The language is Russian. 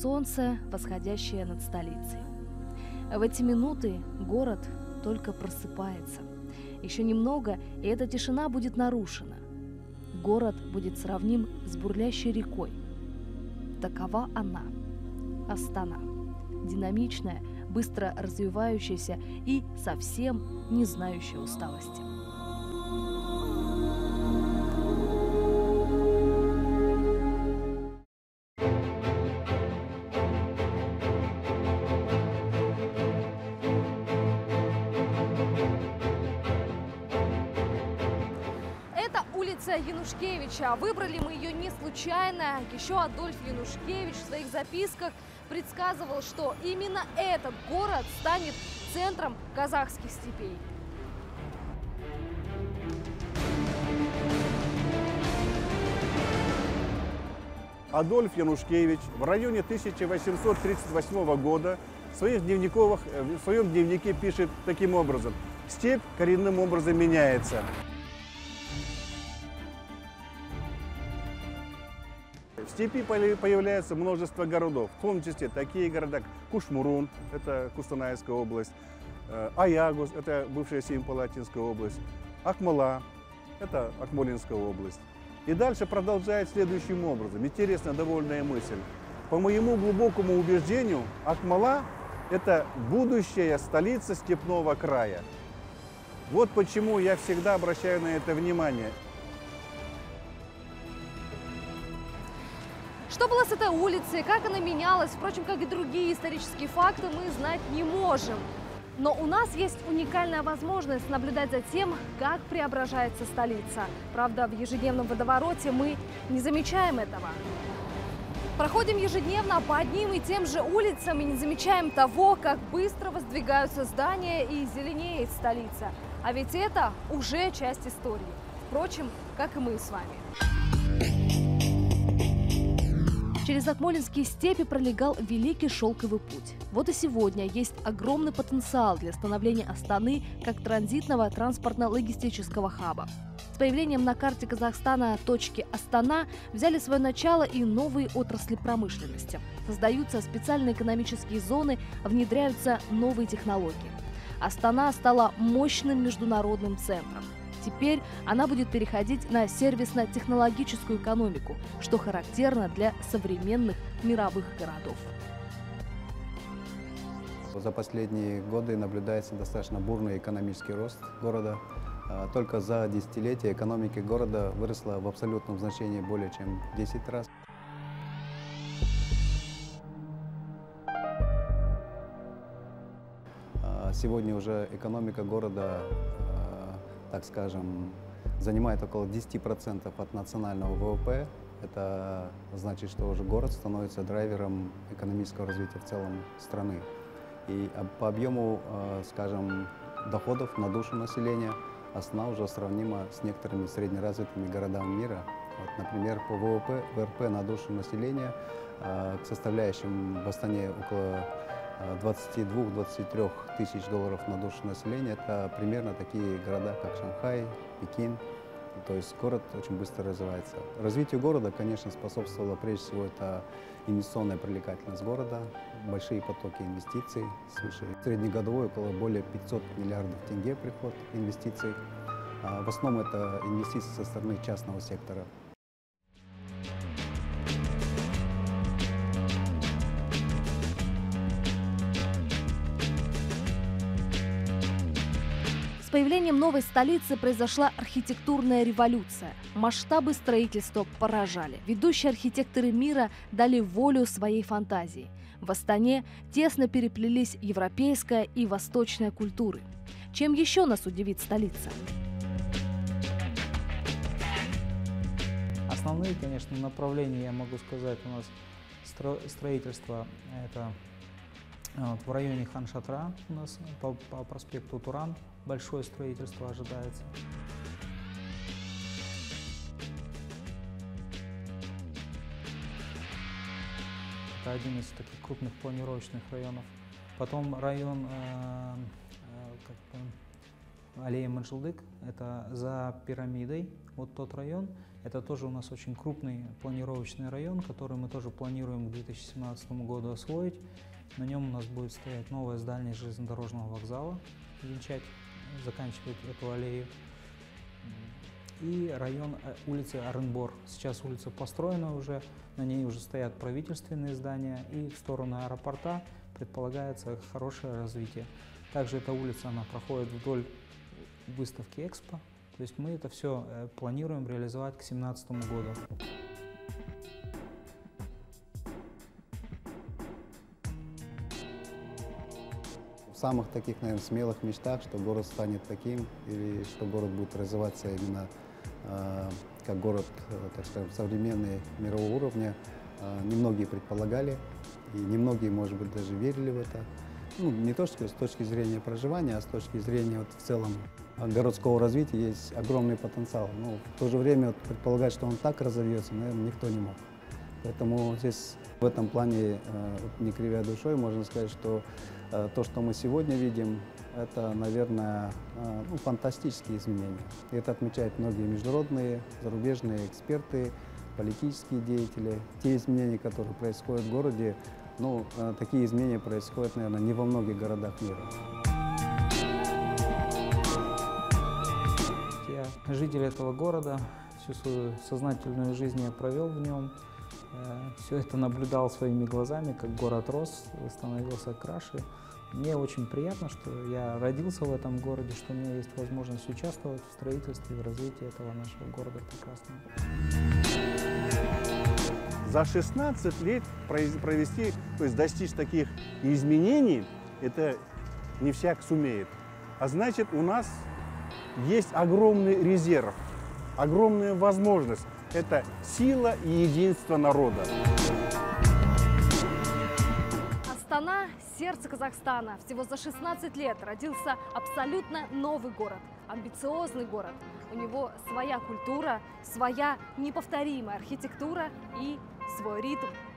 солнце, восходящее над столицей. В эти минуты город только просыпается. Еще немного, и эта тишина будет нарушена. Город будет сравним с бурлящей рекой. Такова она, Астана. Динамичная, быстро развивающаяся и совсем не знающая усталости. Улица Янушкевича. Выбрали мы ее не случайно. Еще Адольф Янушкевич в своих записках предсказывал, что именно этот город станет центром казахских степей. Адольф Янушкевич в районе 1838 года в своем дневнике пишет таким образом: «Степь коренным образом меняется. В степи появляется множество городов, в том числе такие города, как Кушмурун, это Кустанайская область, Аягус, это бывшая Семипалатинская область, Акмола, это Акмолинская область». И дальше продолжает следующим образом. Интересная довольная мысль. По моему глубокому убеждению, Акмола – это будущая столица степного края. Вот почему я всегда обращаю на это внимание. Что было с этой улицей, как она менялась, впрочем, как и другие исторические факты, мы знать не можем. Но у нас есть уникальная возможность наблюдать за тем, как преображается столица. Правда, в ежедневном водовороте мы не замечаем этого. Проходим ежедневно по одним и тем же улицам и не замечаем того, как быстро воздвигаются здания и зеленеет столица. А ведь это уже часть истории. Впрочем, как и мы с вами. Через Акмолинские степи пролегал Великий Шелковый путь. Вот и сегодня есть огромный потенциал для становления Астаны как транзитного транспортно-логистического хаба. С появлением на карте Казахстана точки Астана взяли свое начало и новые отрасли промышленности. Создаются специальные экономические зоны, внедряются новые технологии. Астана стала мощным международным центром. Теперь она будет переходить на сервисно-технологическую экономику, что характерно для современных мировых городов. За последние годы наблюдается достаточно бурный экономический рост города. Только за десятилетие экономика города выросла в абсолютном значении более чем в 10 раз. Сегодня уже экономика города, так скажем, занимает около 10% от национального ВВП. Это значит, что уже город становится драйвером экономического развития в целом страны. И по объему, скажем, доходов на душу населения Астана уже сравнима с некоторыми среднеразвитыми городами мира. Вот, например, по ВВП на душу населения к составляющим в Астане около 22-23 тысяч долларов на душу населения. Это примерно такие города, как Шанхай, Пекин. То есть город очень быстро развивается. Развитию города, конечно, способствовала прежде всего это инвестиционная привлекательность города, большие потоки инвестиций, свыше среднегодовой около более 500 миллиардов тенге приход инвестиций. В основном это инвестиции со стороны частного сектора. С появлением новой столицы произошла архитектурная революция. Масштабы строительства поражали. Ведущие архитекторы мира дали волю своей фантазии. В Астане тесно переплелись европейская и восточная культуры. Чем еще нас удивит столица? Основные, конечно, направления, я могу сказать, у нас строительство это в районе Хан-Шатра, у нас по проспекту Туран большое строительство ожидается. Это один из таких крупных планировочных районов. Потом район аллея Маджылдык, это за пирамидой, вот тот район. Это тоже у нас очень крупный планировочный район, который мы тоже планируем к 2017 году освоить. На нем у нас будет стоять новое здание железнодорожного вокзала, заканчивать эту аллею. И район улицы Оренбор. Сейчас улица построена уже, на ней уже стоят правительственные здания, и в сторону аэропорта предполагается хорошее развитие. Также эта улица, она проходит вдоль выставки Экспо. То есть мы это все планируем реализовать к 2017 году. В самых таких, наверное, смелых мечтах, что город станет таким, или что город будет развиваться именно как город, так скажем, современный, мирового уровня, немногие предполагали, и немногие, может быть, даже верили в это. Ну, не то, что с точки зрения проживания, а с точки зрения вот, в целом городского развития есть огромный потенциал. Но в то же время вот, предполагать, что он так разовьется, наверное, никто не мог. Поэтому здесь в этом плане, не кривя душой, можно сказать, что то, что мы сегодня видим, это, наверное, фантастические изменения. И это отмечают многие международные, зарубежные эксперты, политические деятели. Те изменения, которые происходят в городе, такие изменения происходят, наверное, не во многих городах мира. Я житель этого города, всю свою сознательную жизнь я провел в нем. Все это наблюдал своими глазами, как город рос, становился краше. Мне очень приятно, что я родился в этом городе, что у меня есть возможность участвовать в строительстве и в развитии этого нашего города прекрасного. За 16 лет провести, то есть достичь таких изменений, это не всяк сумеет. А значит, у нас есть огромный резерв, огромная возможность. Это сила и единство народа. Астана – сердце Казахстана. Всего за 16 лет родился абсолютно новый город, амбициозный город. У него своя культура, своя неповторимая архитектура и свой ритм.